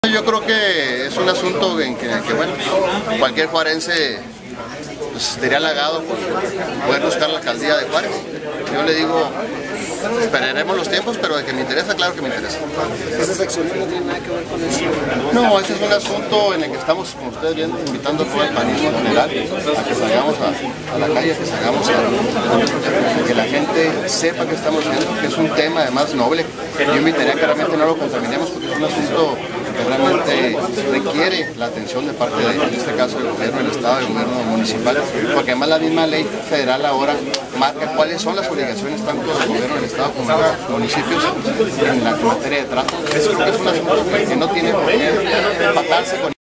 Yo creo que es un asunto en que bueno, cualquier juarense pues, estaría halagado por poder buscar la alcaldía de Juárez. Yo le digo, esperaremos los tiempos, pero de que me interesa, claro que me interesa. ¿Esas acciones no tienen nada que ver con eso? No, ese es un asunto en el que estamos, como ustedes viendo, invitando a todo el panismo en general a que salgamos a la calle, a que salgamos a que la gente sepa que estamos haciendo, que es un tema además noble. Yo invitaría que realmente no lo contaminemos porque es un asunto que realmente requiere la atención de parte de, en este caso, del gobierno del Estado, del gobierno municipal, porque además la misma ley federal ahora marca cuáles son las obligaciones tanto del gobierno del Estado como de los municipios en la materia de trato. Eso creo que es un asunto que no tiene por qué empatarse con